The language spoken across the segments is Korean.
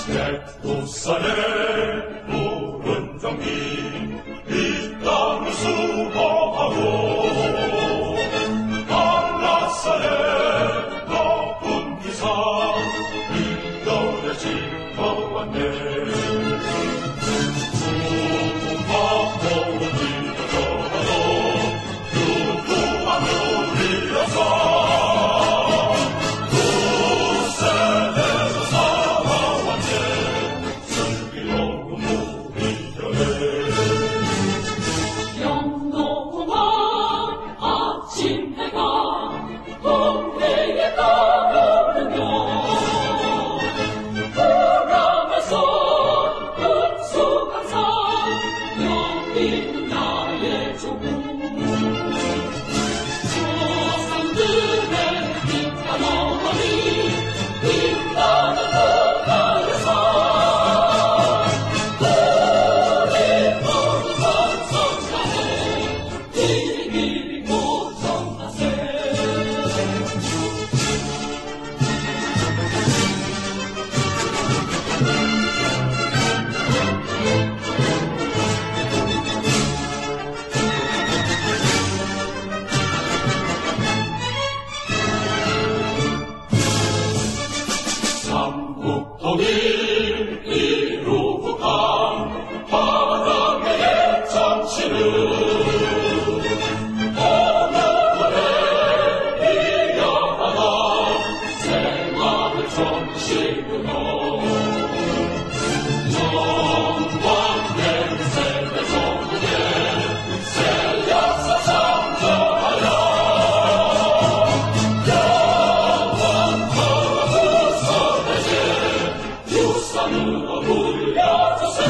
예루살렘 푸른 경비 이 땅을 수호하고 갈라살렘 높은 기사 이별에 짚어왔네. 수고받고 뒤져져도 유구한 우리로서 두 세대로 살아왔네. 슬기로운 우리 교회 영롱한 아침 해가 동해에 떠오르며 불안해서 급속한 산 여기는 나의 조국 조상들의 빛과 어머니 빛나는 북한에서 우리 모두 번성하네. 길이 고정하세. 삼국 통일 이루고 간 바람의 정치는 어느 분에 이어하다 생활을 정치으로 영광된 세대 속에 새 역사 창조하여 유산으로 물려주세.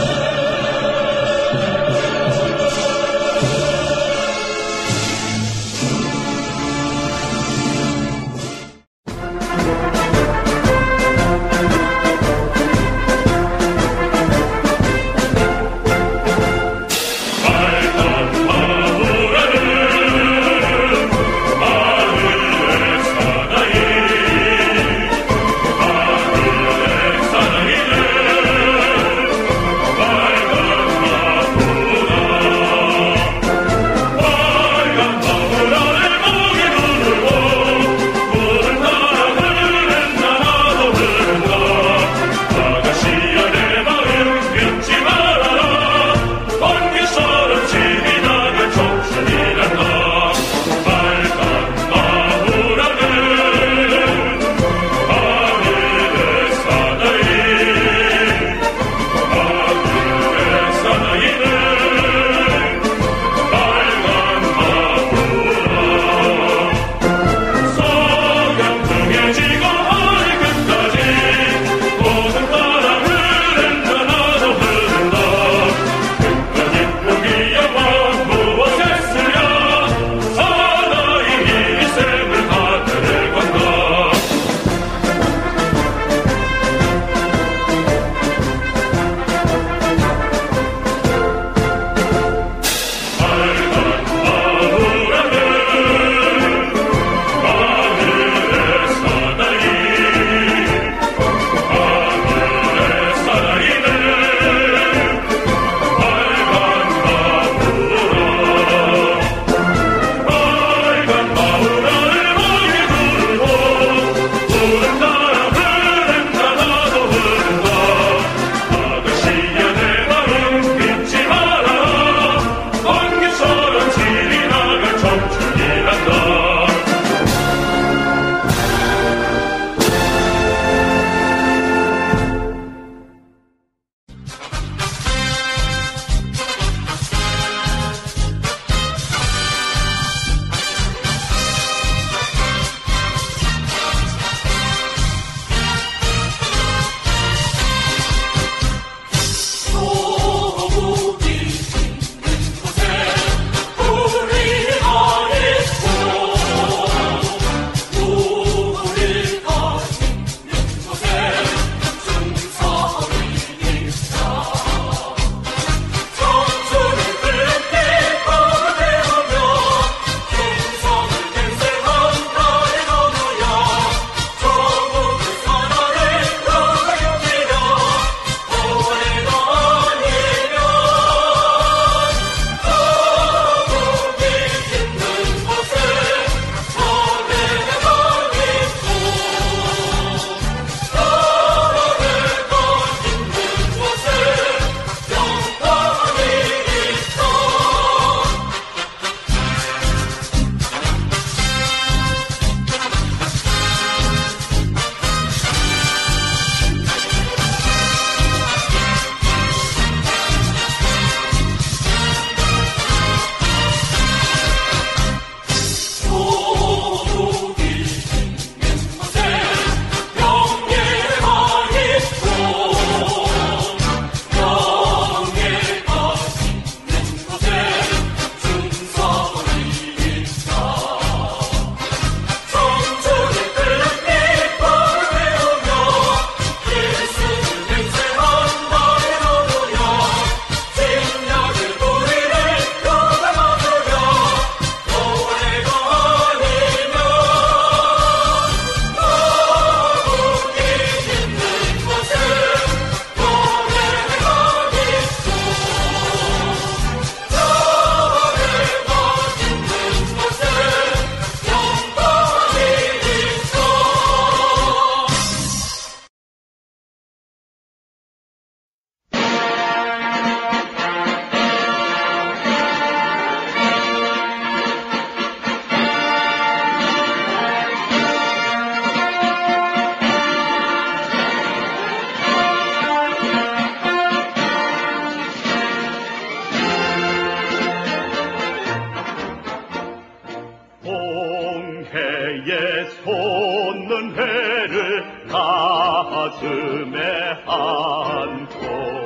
가슴에 안고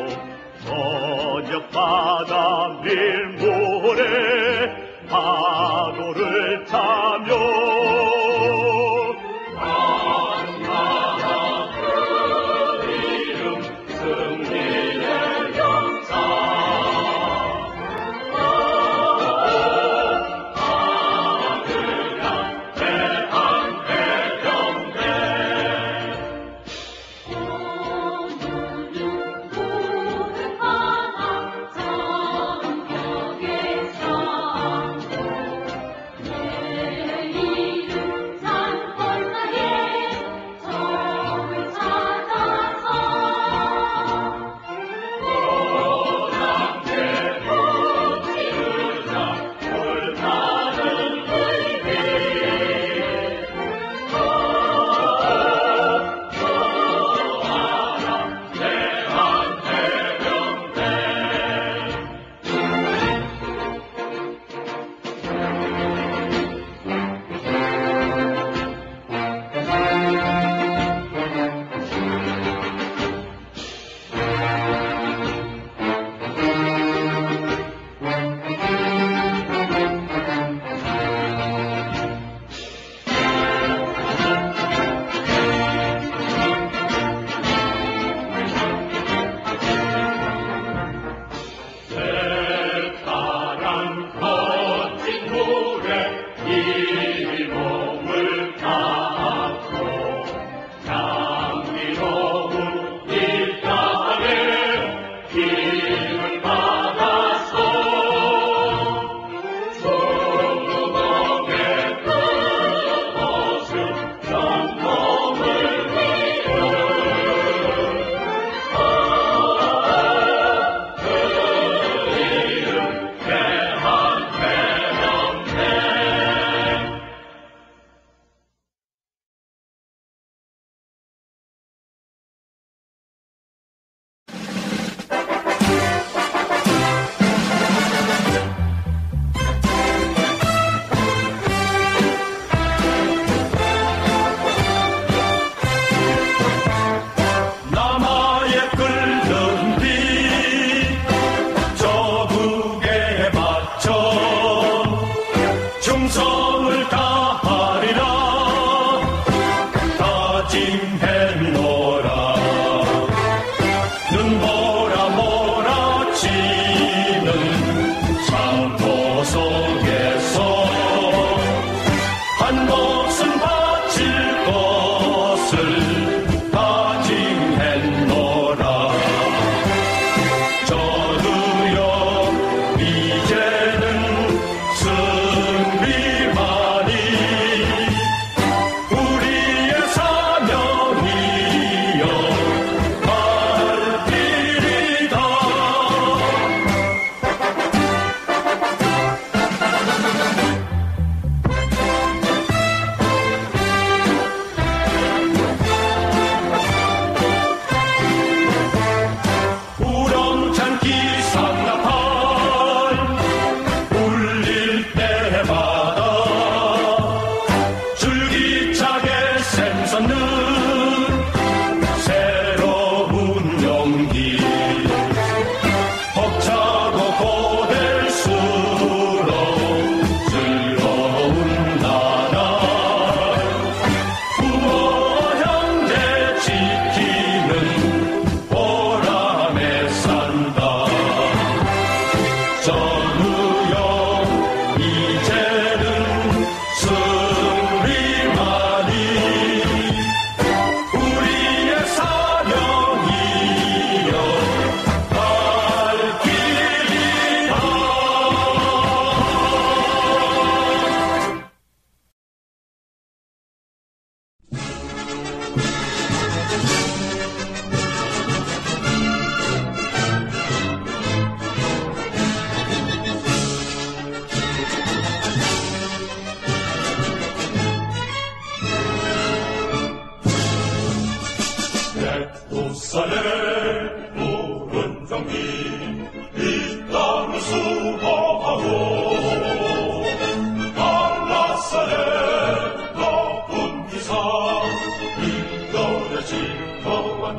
저녁 바다 밀모래 파도를 타며 한나라 그 이름 승리의 영상 하늘양 대한 해병대 예루살렘 푸른 경기 이 땅을 수호하고 갈라살렘 높은 기상 이별의 징표와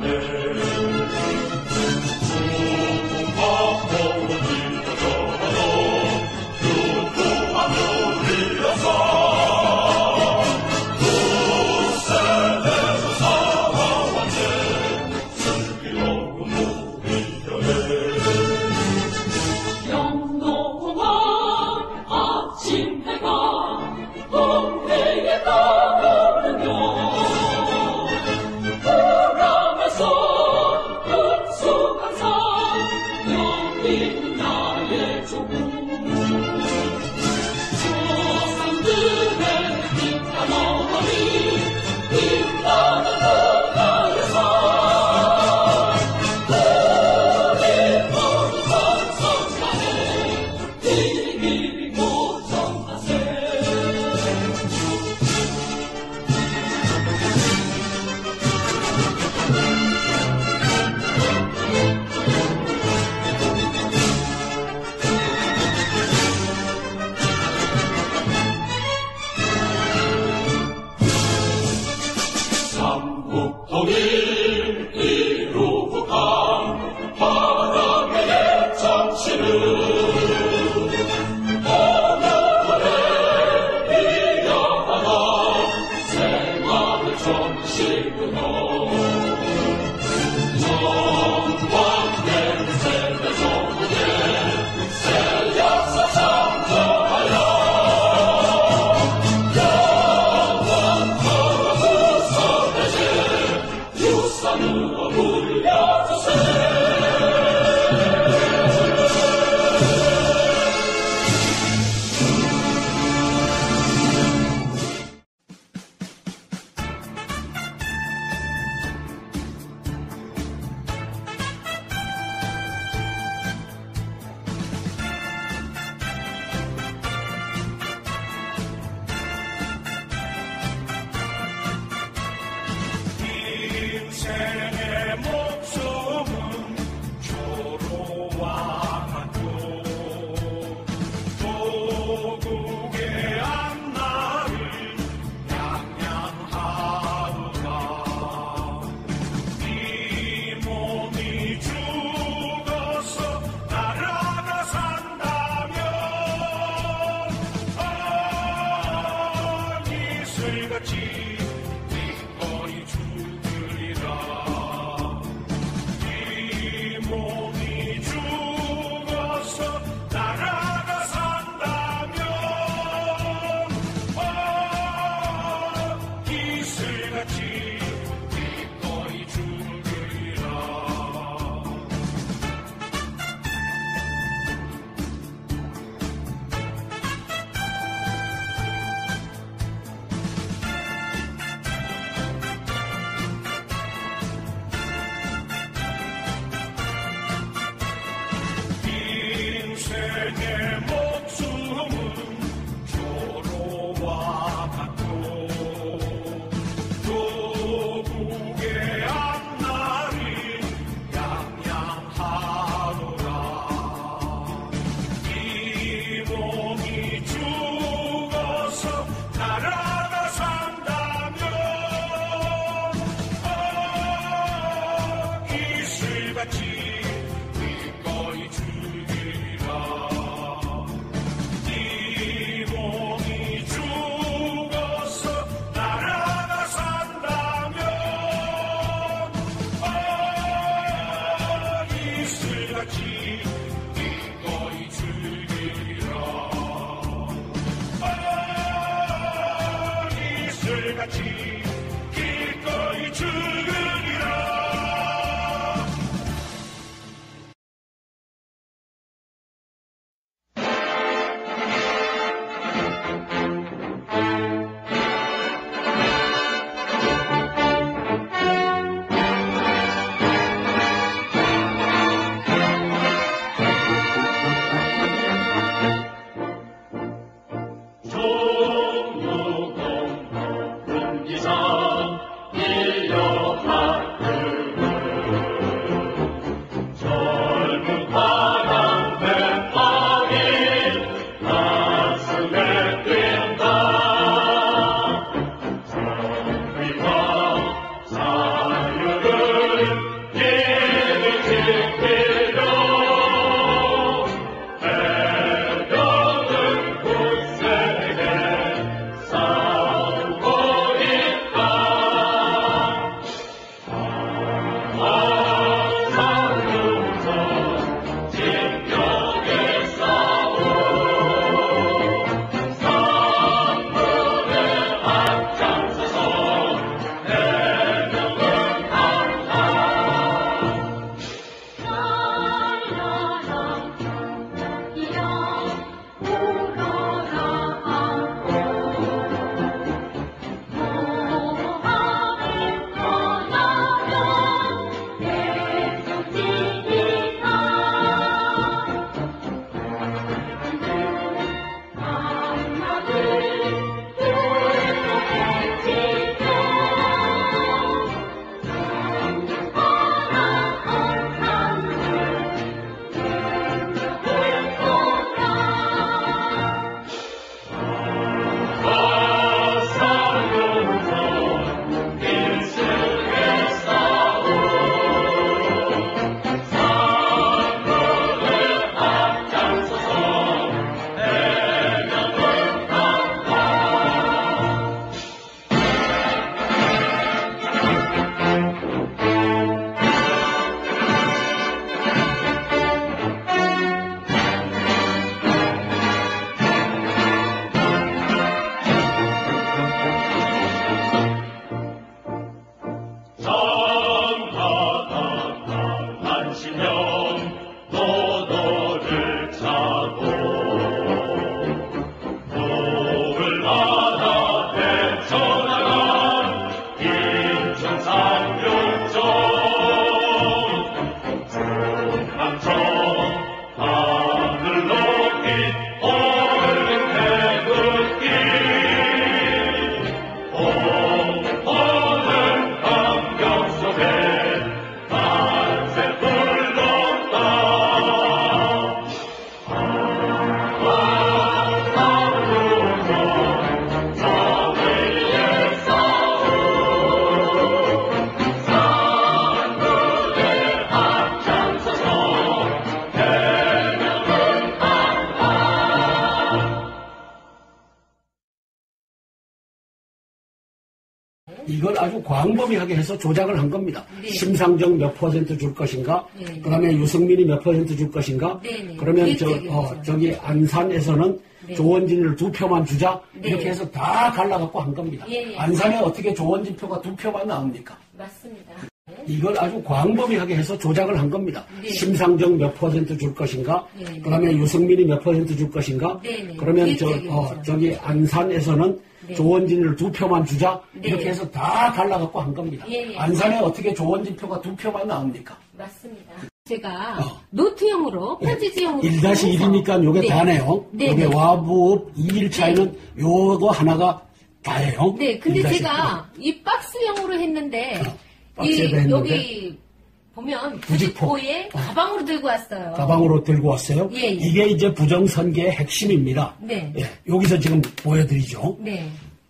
이걸 아주 광범위하게 해서 조작을 한 겁니다. 네. 심상정 몇 퍼센트 줄 것인가, 네. 그다음에 유승민이 몇 퍼센트 줄 것인가, 네. 그러면 기획적이었죠. 저기 안산에서는 네. 조원진을 2표만 주자, 네. 이렇게 해서 다 갈라갖고 한 겁니다. 예. 안산에 어떻게 조원진 표가 2표만 나옵니까? 맞습니다. 이걸 아주 광범위하게 해서 조작을 한 겁니다. 네. 심상정 몇 퍼센트 줄 것인가, 네. 그다음에 유승민이 몇 퍼센트 줄 것인가, 네. 그러면 기획적이었죠. 저기 안산에서는 네. 조원진을 2표만 주자, 네. 이렇게 해서 다 갈라갖고 한 겁니다. 예. 안산에 어떻게 조원진 표가 2표만 나옵니까? 맞습니다. 제가 노트형으로 편지지형으로 1-1이니까 요게 네. 다네요. 네. 요게 와부업 2일 차이는 요거 하나가 다예요. 네, 근데 1-1. 제가 이 박스형으로 했는데 박스에다 했는데 여기 보면 부직포에 가방으로 들고 왔어요. 가방으로 들고 왔어요. 예. 이게 이제 부정선계의 핵심입니다. 네. 예, 여기서 지금 보여드리죠. 네.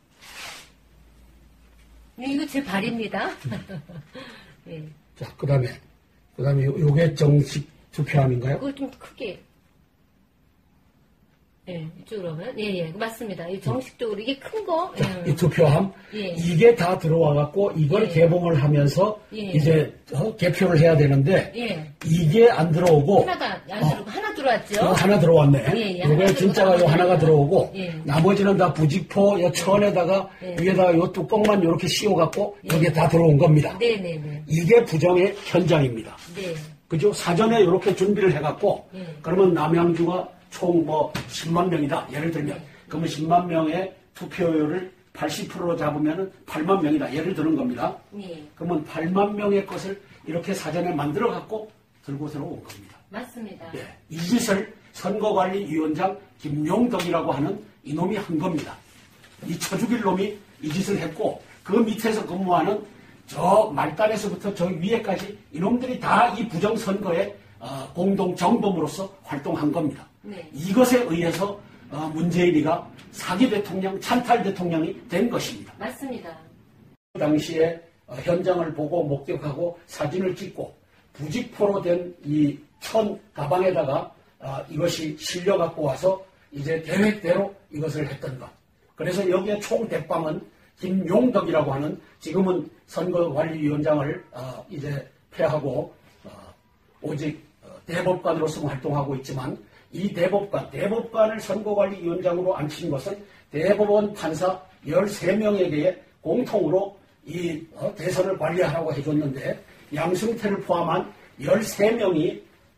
이거 제 발입니다. 네. 자, 그다음에 요게 정식 투표함인가요? 그걸 좀 크게. 예, 이쪽으로 하면. 예, 맞습니다. 이 정식적으로 이게 큰 거. 자, 이 투표함 예. 이게 다 들어와갖고 이걸 예. 개봉을 하면서 예. 이제 개표를 해야 되는데 예. 이게 안 들어오고 하나가 안 들어오고 하나 들어왔죠. 하나 들어왔네. 예, 예. 요게 하나 진짜가 요 들어오고 하나가 들어오고 예. 나머지는 다 부직포 요 천에다가 예. 위에다가 요 뚜껑만 요렇게 씌워갖고 여기에 다 들어온 겁니다. 네네네. 이게 부정의 현장입니다. 네. 그죠? 사전에 이렇게 준비를 해갖고 예. 그러면 남양주가 총 10만 명이다. 예를 들면 그러면 10만 명의 투표율을 80%로 잡으면 8만 명이다. 예를 드는 겁니다. 예. 그러면 8만 명의 것을 이렇게 사전에 만들어갖고 들고 들어온 겁니다. 맞습니다. 예. 이 짓을 선거관리위원장 김용덕이라고 하는 이놈이 한 겁니다. 이 쳐죽일 놈이 이 짓을 했고 그 밑에서 근무하는 저 말단에서부터 저 위에까지 이놈들이 다 이 부정선거에 공동 정범으로서 활동한 겁니다. 네. 이것에 의해서 문재인이가 사기 대통령, 찬탈 대통령이 된 것입니다. 맞습니다. 그 당시에 현장을 보고 목격하고 사진을 찍고 부직포로 된 이 천 가방에다가 이것이 실려 갖고 와서 이제 계획대로 이것을 했던 것. 그래서 여기에 총 대빵은 김용덕이라고 하는 지금은 선거관리위원장을 이제 폐하고 오직 대법관으로서 활동하고 있지만 이 대법관을 선거관리위원장으로 앉힌 것은 대법원 판사 13명에게 공통으로 이 대선을 관리하라고 해줬는데 양승태를 포함한 13명이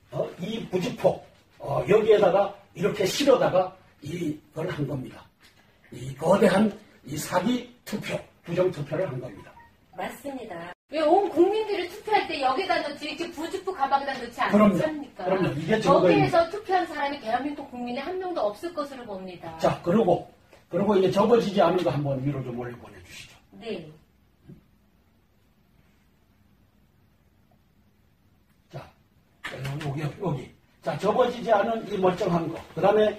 이 부직포 여기에다가 이렇게 실어다가 이걸 한 겁니다. 이 거대한 이 사기 투표, 부정 투표를 한 겁니다. 맞습니다. 왜 온 국민들이 투표할 때 여기다 넣지 이렇게 부직포 가방에다 넣지 그럼요. 않습니까? 그럼요. 이게 증거입니다. 거기에서 투표한 사람이 대한민국 국민에 한 명도 없을 것으로 봅니다. 자, 그리고 이게 접어지지 않은 거 한번 위로 좀 올려 보내주시죠. 네. 자, 여기. 자, 접어지지 않은 이 멀쩡한 거. 그 다음에,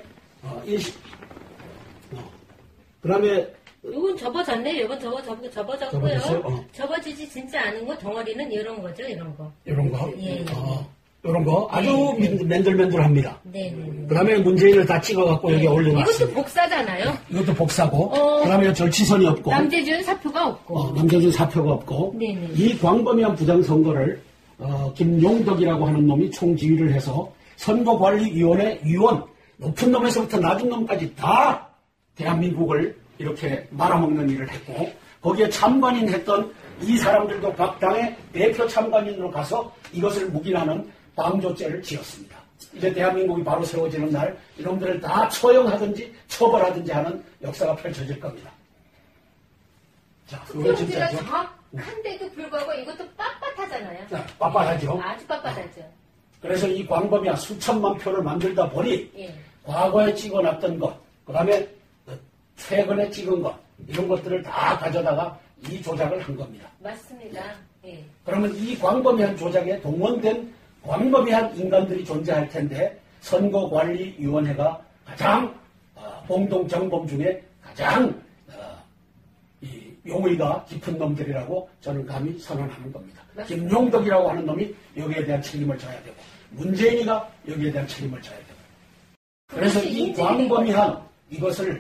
이건 접어졌네. 이건 접어졌고요. 접어졌어요? 접어지지 진짜 않은 거 덩어리는 이런 거죠. 이런 거. 이런 거. 예. 이런 거. 아주 맨들맨들합니다. 네. 그 다음에 문재인을 다 찍어갖고 여기 올려놨습니다. 이것도 복사잖아요. 이것도 복사고. 그 다음에 절치선이 없고. 남재준 사표가 없고. 남재준 사표가 없고. 네네. 이 광범위한 부정선거를 김용덕이라고 하는 놈이 총지휘를 해서 선거관리위원회 위원, 높은 놈에서부터 낮은 놈까지 다 대한민국을 이렇게 말아먹는 일을 했고 거기에 참관인 했던 이 사람들도 각 당의 대표 참관인으로 가서 이것을 묵인하는 방조죄를 지었습니다. 이제 대한민국이 바로 세워지는 날 이놈들을 다 처형하든지 처벌하든지 하는 역사가 펼쳐질 겁니다. 자, 그거 투표지가 진짜죠? 정확한데도 불구하고 이것도 빳빳하잖아요. 자, 빳빳하죠. 아주 빳빳하죠. 그래서 이 광범위한 수천만 표를 만들다 보니 예. 과거에 찍어놨던 것, 그 다음에 최근에 찍은 것 이런 것들을 다 가져다가 이 조작을 한 겁니다. 맞습니다. 예. 그러면 이 광범위한 조작에 동원된 광범위한 인간들이 존재할 텐데 선거관리위원회가 가장 공동정범 중에 가장 이 용의가 깊은 놈들이라고 저는 감히 선언하는 겁니다. 맞습니다. 김용덕이라고 하는 놈이 여기에 대한 책임을 져야 되고 문재인이가 여기에 대한 책임을 져야 되고 그래서 이 광범위한 이것을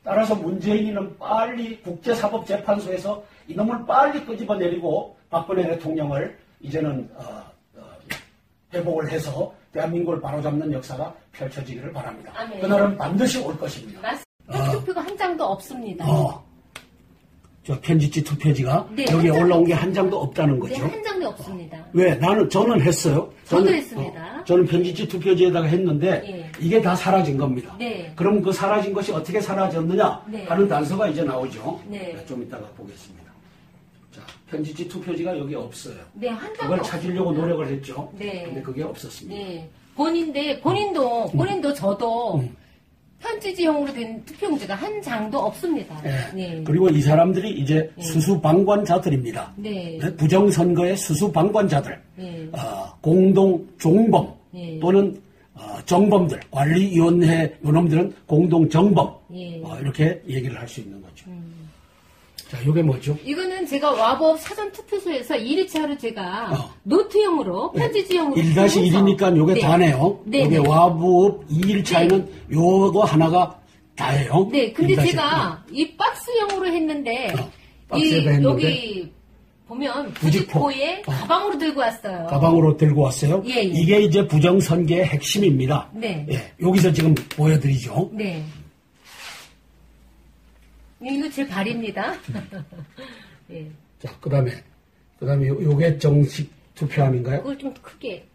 따라서 문재인이는 빨리 국제사법재판소에서 이놈을 빨리 끄집어내리고 박근혜 대통령을 이제는 회복을 해서 대한민국을 바로잡는 역사가 펼쳐지기를 바랍니다. 아멘. 그날은 반드시 올 것입니다. 맞습니다. 투표가 한 장도 없습니다. 저 편지지 투표지가 네, 여기에 한 장 올라온 게 한 장도 없다는 네, 거죠. 한 장도 없습니다. 왜? 저는 했어요. 저도 했습니다. 저는 편지지 투표지에다가 했는데 예. 이게 다 사라진 겁니다. 네. 그럼 그 사라진 것이 어떻게 사라졌느냐 네. 하는 단서가 이제 나오죠. 네. 좀 이따가 보겠습니다. 자, 편지지 투표지가 여기 없어요. 네, 한 장도 그걸 찾으려고 없습니다. 노력을 했죠. 네. 근데 그게 없었습니다. 네. 본인도 저도 편지지형으로 된 투표용지가 한 장도 없습니다. 네. 그리고 이 사람들이 이제 수수방관자들입니다. 네. 부정선거의 수수방관자들, 네. 공동 종범 네. 또는 정범들, 관리위원회 요놈들은 공동 정범 예. 이렇게 얘기를 할 수 있는 거죠. 자, 이게 뭐죠? 이거는 제가 와법 사전투표소에서 2일차로 제가 노트형으로 편지지형으로 1-1이니까 요게 네. 다네요. 네, 요게 네. 와법 2일차에는 요거 하나가 다예요. 네, 근데 1-1. 제가 이 박스형으로 했는데 박스에다 했는데 여기 보면 부직포. 부직포에 가방으로 들고 왔어요. 가방으로 들고 왔어요. 예, 예. 이게 이제 부정선거의 핵심입니다. 네. 예, 여기서 지금 보여드리죠. 네. 이거 제 발입니다. 예. 자, 그다음에 요게 정식 투표함인가요? 그걸 좀 크게.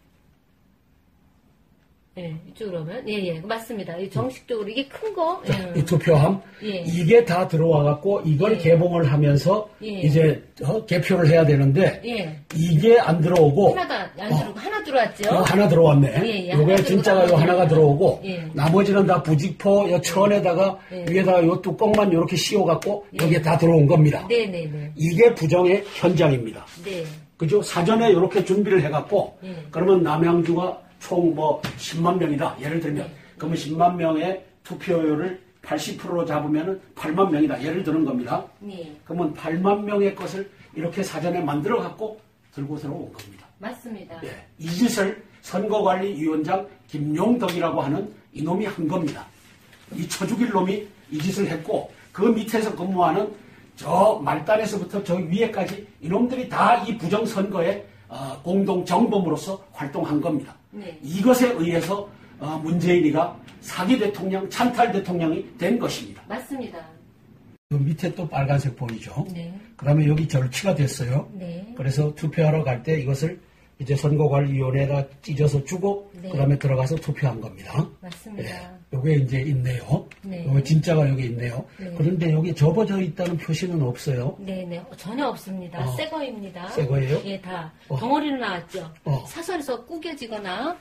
예, 이쪽으로 하면. 예, 예. 맞습니다. 이 정식적으로 이게 큰 거. 자, 이 투표함 예. 이게 다 들어와 갖고 이걸 예. 개봉을 하면서 예. 이제 개표를 해야 되는데 예. 이게 안 들어오고 하나다 안 들어오고 하나 들어왔죠? 하나 들어왔네. 예, 예. 요게 하나 진짜가 요 들어오고 하나가 들어오고 예. 나머지는 다 부직포 요 천에다가 예. 위에다가 요 뚜껑만 요렇게 씌워 갖고 여기에 다 들어온 겁니다. 네네네. 이게 부정의 현장입니다. 네. 그죠? 사전에 이렇게 준비를 해갖고 예. 그러면 남양주가 총 10만 명이다. 예를 들면 그러면 10만 명의 투표율을 80%로 잡으면 8만 명이다. 예를 드는 겁니다. 네. 그러면 8만 명의 것을 이렇게 사전에 만들어 갖고 들고 들어온 겁니다. 맞습니다. 예. 이 짓을 선거관리위원장 김용덕이라고 하는 이놈이 한 겁니다. 이 처죽일 놈이 이 짓을 했고 그 밑에서 근무하는 저 말단에서부터 저 위에까지 이놈들이 다 이 부정선거의 공동 정범으로서 활동한 겁니다. 네. 이것에 의해서 문재인이가 사기 대통령, 찬탈 대통령이 된 것입니다. 맞습니다. 그 밑에 또 빨간색 보이죠? 네. 그 다음에 여기 절취가 됐어요. 네. 그래서 투표하러 갈 때 이것을 이제 선거관리위원회에다 찢어서 주고 네. 그 다음에 들어가서 투표한 겁니다. 맞습니다. 요게 이제 있네요. 네. 요게 진짜가 여기 있네요. 네. 그런데 여기 접어져 있다는 표시는 없어요. 네네. 전혀 없습니다. 새 거입니다. 새 거예요? 예, 다. 덩어리로 나왔죠. 어. 사선에서 꾸겨지거나,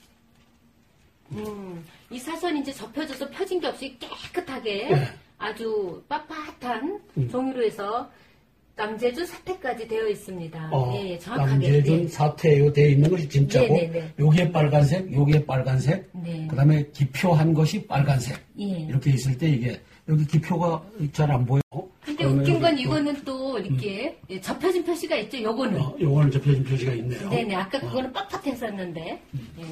이 사선이 이제 접혀져서 펴진 게 없이 깨끗하게 네. 아주 빳빳한 종이로 해서 남재준 사태까지 되어 있습니다. 예, 정확하게. 남재준 네. 사태요 되어 있는 것이 진짜고 네네네. 여기에 빨간색, 여기에 빨간색, 네. 그 다음에 기표한 것이 빨간색 예. 이렇게 있을 때 이게 여기 기표가 잘 안 보여. 근데 그러면 웃긴 건 여기 또, 이거는 또 이렇게 예, 접혀진 표시가 있죠. 요거는. 요거는 접혀진 표시가 있네요. 네네. 아까 그거는 빳빳했었는데. 예.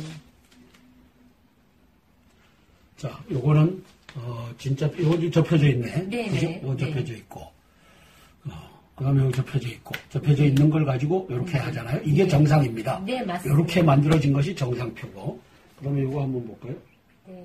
자, 요거는 진짜 요거 접혀져 있네. 네네. 그죠? 요거 네. 접혀져 있고. 그다음에 여기 접혀져 있고. 접혀져 있는 걸 가지고 이렇게 하잖아요. 이게 정상입니다. 네, 맞습니다. 이렇게 만들어진 것이 정상표고. 그러면 이거 한번 볼까요? 네.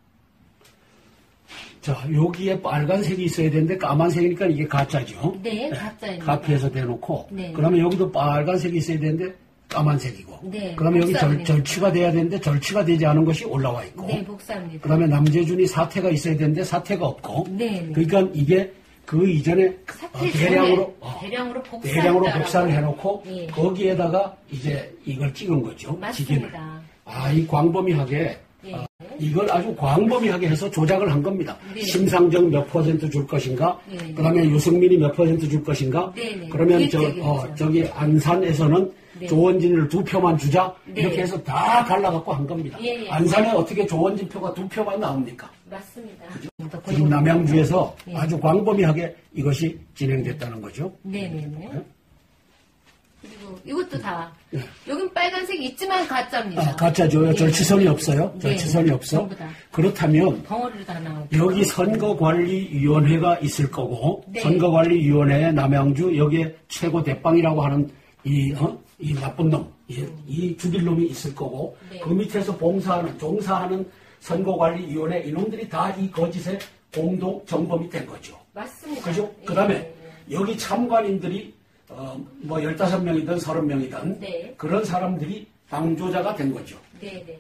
자, 여기에 빨간색이 있어야 되는데 까만색이니까 이게 가짜죠. 네, 가짜입니다. 카피해서 대놓고. 네. 그러면 여기도 빨간색이 있어야 되는데 까만색이고. 네, 그러면 여기 복사입니다. 절취가 돼야 되는데 절취가 되지 않은 것이 올라와 있고. 네, 복사입니다. 그 다음에 남재준이 사태가 있어야 되는데 사태가 없고. 네, 네. 그러니까 이게 그 이전에 사태 대량으로, 전에 대량으로 복사를 해놓고 예. 거기에다가 이제 이걸 찍은 거죠. 직인을. 맞습니다. 이 광범위하게 예. 이걸 아주 광범위하게 해서 조작을 한 겁니다. 네. 심상정 몇 %줄 것인가? 예. 그다음에 유승민이 몇 % 줄 것인가? 네, 네. 그러면 기획적이었죠. 저기 안산에서는 네. 조원진을 2표만 주자 네. 이렇게 해서 다 갈라갖고 한 겁니다. 예, 예. 안산에 어떻게 조원진 표가 2표만 나옵니까? 맞습니다. 지금 남양주에서 예. 아주 광범위하게 이것이 진행됐다는 거죠. 네네네. 그리고 이것도 다. 여긴 빨간색 있지만 가짜입니다. 가짜죠. 예. 절치선이 없어요. 네. 절치선이 없어. 전부 다. 그렇다면 덩어리로 다 나오고. 여기 선거관리위원회가 있을 거고 네. 선거관리위원회 남양주 여기에 최고 대빵이라고 하는 이 나쁜 놈, 이 죽일 놈이 있을 거고 네. 그 밑에서 종사하는 선거관리위원회 이놈들이 다 이 거짓의 공동 정범이 된 거죠. 맞습니다. 그죠? 예. 그 다음에 여기 참관인들이 뭐 15명이든 30명이든 네. 그런 사람들이 방조자가 된 거죠. 네네네.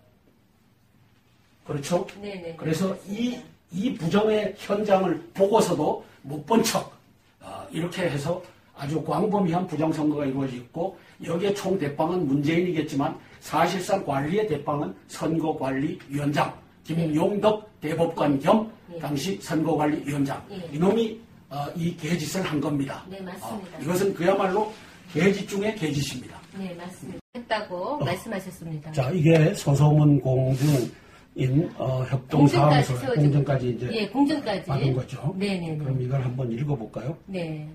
그렇죠? 네네. 그래서 이 부정의 현장을 보고서도 못 본 척, 이렇게 해서 아주 광범위한 부정선거가 이루어졌고, 여기에 총 대빵은 문재인이겠지만, 사실상 관리의 대빵은 선거관리위원장, 김용덕 대법관 겸 당시 선거관리위원장. 예. 이놈이 이 개짓을 한 겁니다. 네, 맞습니다. 이것은 그야말로 개짓 중에 개짓입니다. 네, 맞습니다. 했다고 말씀하셨습니다. 자, 이게 소소문 공증인 협동사무소 공증까지 이제 예, 공증까지 받은 거죠. 네네네. 그럼 이걸 한번 읽어볼까요? 네.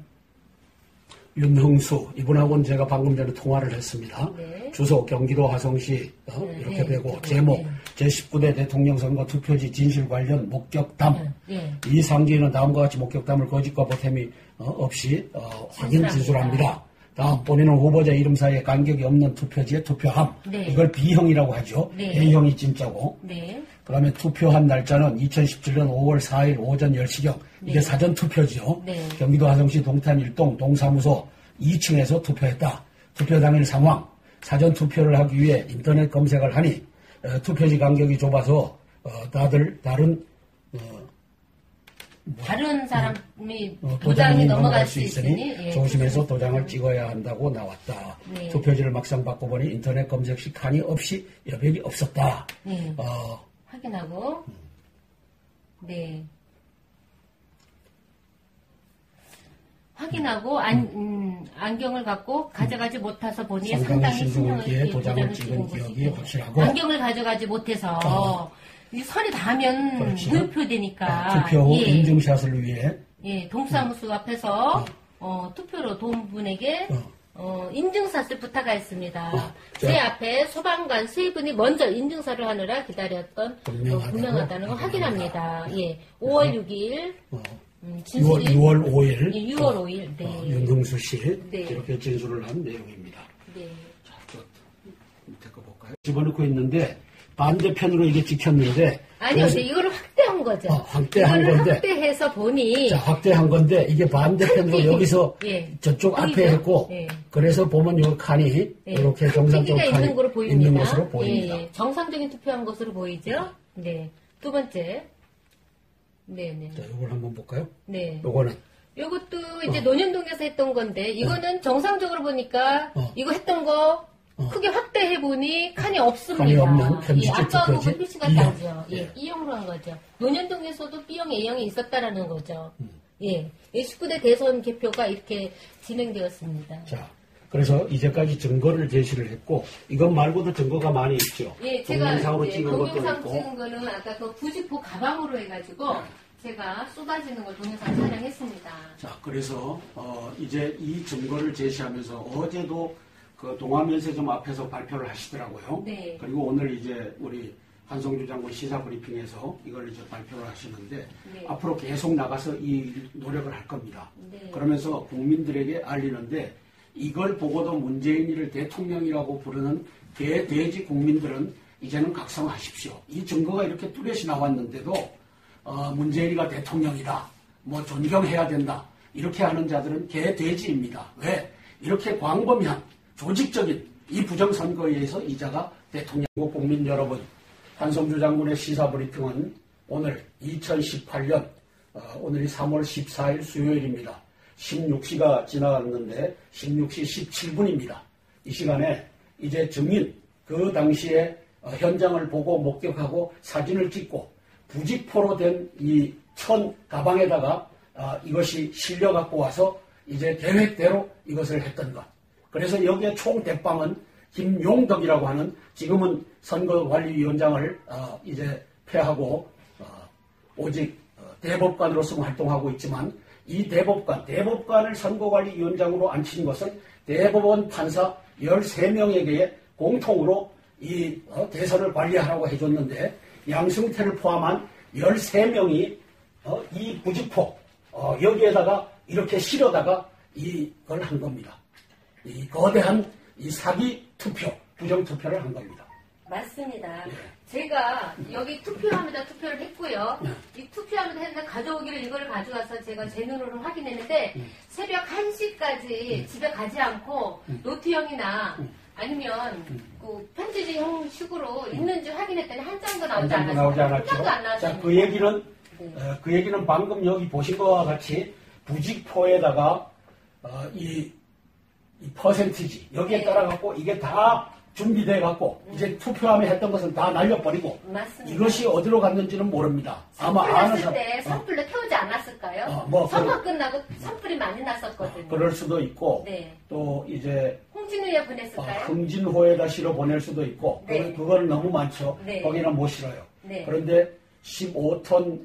윤흥수 이분하고는 제가 방금 전에 통화를 했습니다. 네. 주소 경기도 화성시 이렇게 되고 제목 제19대 대통령 선거 투표지 진실 관련 목격담. 네. 이 상기는 다음과 같이 목격담을 거짓과 보탬이 없이 확인 진술합니다. 다음 본인은 후보자 이름 사이에 간격이 없는 투표지에 투표함. 네. 이걸 B형이라고 하죠. 네. A형이 진짜고. 네. 그 다음에 투표한 날짜는 2017년 5월 4일 오전 10시경. 이게 네. 사전 투표죠. 네. 경기도 화성시 동탄 1동 동사무소 2층에서 투표했다. 투표 당일 상황. 사전 투표를 하기 위해 인터넷 검색을 하니 투표지 간격이 좁아서 다른 사람이 도장이 도장이 넘어갈 수 있으니 예, 조심해서 도장을 찍어야 한다고 나왔다. 네. 투표지를 막상 바꿔보니 인터넷 검색 시 칸이 없이 여백이 없었다. 네. 확인하고 네. 확인하고 안경을 갖고 가져가지 못해서 보니 상당히 신중을 기해 신경을 도장을 찍은 기억이 확실하고 안경을 가져가지 못해서 이 선이 닿으면 그렇죠. 무효표되니까 투표 후 예. 인증샷을 위해 동사무소 앞에서 투표로 도운 분에게 인증샷을 부탁하였습니다. 제 앞에 소방관 세 분이 먼저 인증샷을 하느라 기다렸던 분명하다는 걸 확인합니다. 예, 5월 6일 6월 5일 6월 5일 네. 윤흥수 씨 네. 이렇게 진술을 한 내용입니다. 네. 자, 저 밑에 거 볼까요? 집어넣고 있는데 반대편으로 이게 찍혔는데 아니요, 이거를 확대한 거죠. 확대한 이거를 건데 확대해서 보니 자, 확대한 건데 이게 반대편으로 여기서 예. 저쪽 보이죠? 앞에 했고 예. 그래서 보면 요 칸이 이렇게 정상적으로 크기가 있는 거로 보입니다. 있는 것으로 보입니다. 예, 정상적인 투표한 것으로 보이죠? 네. 두 번째. 네네. 자, 이걸 한번 볼까요? 네. 요거는 요것도 이제 논현동에서 했던 건데, 이거는 정상적으로 보니까, 이거 했던 거, 크게 확대해 보니 칸이 없습니다. 칸이 없는 편지지 아까 투표지? 그거 표시가 B형. 다죠. 예, B형으로 한 거죠. 논현동에서도 B형, A형이 있었다라는 거죠. 예. 19대 대선 개표가 이렇게 진행되었습니다. 자, 그래서 이제까지 증거를 제시를 했고 이것 말고도 증거가 많이 있죠. 예, 제가 동영상으로 이제 찍은 것도 동영상 있고. 찍은 거는 아까 그 부직포 가방으로 해가지고 제가 쏟아지는 걸 동영상 촬영했습니다. 자, 그래서 이제 이 증거를 제시하면서 어제도 그 동아면세점 앞에서 발표를 하시더라고요. 네. 그리고 오늘 이제 우리 한성주 장군 시사 브리핑에서 이걸 이제 발표를 하시는데 네. 앞으로 계속 나가서 이 노력을 할 겁니다. 네. 그러면서 국민들에게 알리는데 이걸 보고도 문재인이를 대통령이라고 부르는 개돼지 국민들은 이제는 각성하십시오. 이 증거가 이렇게 뚜렷이 나왔는데도 문재인이가 대통령이다. 뭐 존경해야 된다. 이렇게 하는 자들은 개돼지입니다. 왜? 이렇게 광범위한 조직적인 이 부정선거에 의해서 이자가 대통령이고 국민 여러분, 한성주 장군의 시사브리핑은 오늘 2018년 오늘이 3월 14일 수요일입니다. 16시가 지나갔는데 16시 17분입니다. 이 시간에 이제 증인, 그 당시에 현장을 보고 목격하고 사진을 찍고 부직포로 된 이 천 가방에다가 이것이 실려갖고 와서 이제 계획대로 이것을 했던 것. 그래서 여기에 총 대빵은 김용덕이라고 하는 지금은 선거관리위원장을 이제 폐하고 오직 대법관으로서 활동하고 있지만 이 대법관을 선거관리위원장으로 앉힌 것은 대법원 판사 13명에게 공통으로 이 대선을 관리하라고 해줬는데 양승태를 포함한 13명이 이 부직포 여기에다가 이렇게 실어다가 이걸 한 겁니다. 이 거대한 이 사기 투표, 부정 투표를 한 겁니다. 맞습니다. 예. 제가 여기 투표합니다 투표를 했고요. 이 투표합니다 했는데 가져오기를 이걸 가져가서 제가 제 눈으로 확인했는데 새벽 1시까지 집에 가지 않고 노트형이나 아니면 그 편지지 형식으로 있는지 확인했더니 한 장도 나오지 한 장도 않았어요. 나오지 한 않았죠. 장도 안 나왔어요. 자, 그 얘기는 방금 여기 보신 것과 같이 부직포에다가 이 퍼센티지 여기에 네. 따라갖고 이게 다 준비돼 갖고 이제 투표함에 했던 것은 다 날려버리고 맞습니다. 이것이 어디로 갔는지는 모릅니다. 아마 선풀 아는 났을 사람 때 선풀로 태우지 않았을까요? 뭐 선거 끝나고 선풀이 많이 났었거든요. 그럴 수도 있고 네. 또 이제 홍진우에 보냈을까요? 흥진호에다 실어 보낼 수도 있고 네. 그거는 너무 많죠. 네. 거기는 못 실어요. 네. 그런데 15톤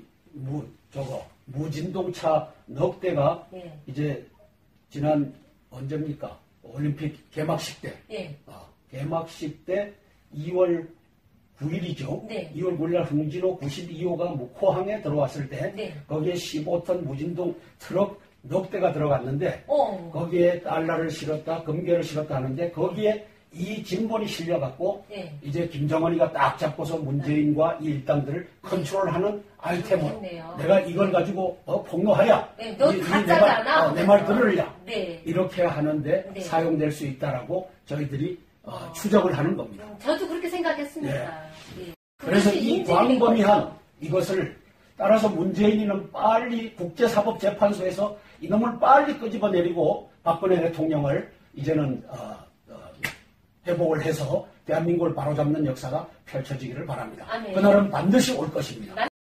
무진동차 넉 대가 네. 이제 지난 언제입니까? 올림픽 개막식 때 네. 개막식 때 2월 9일이죠. 네. 2월 9일 날 흥진호 92호가 묵호항에 들어왔을 때 네. 거기에 15톤 무진동 트럭 넉 대가 들어갔는데 거기에 달러를 실었다, 금괴를 실었다 하는데 거기에 이 진본이 실려갖고 네. 이제 김정은이가 딱 잡고서 문재인과 이 일당들을 컨트롤하는 아이템을 그렇네요. 내가 이걸 가지고 폭로하야. 네, 너 가짜잖아. 내 말 들으려. 네. 이렇게 하는데 네. 사용될 수 있다라고 저희들이 추적을 하는 겁니다. 저도 그렇게 생각했습니다. 예. 그래서 그것이 이 인증인 광범위한 거죠. 이것을 따라서 문재인이는 빨리 국제사법재판소에서 이놈을 빨리 끄집어내리고 박근혜 대통령을 이제는 회복을 해서 대한민국을 바로잡는 역사가 펼쳐지기를 바랍니다. 아멘. 그날은 반드시 올 것입니다.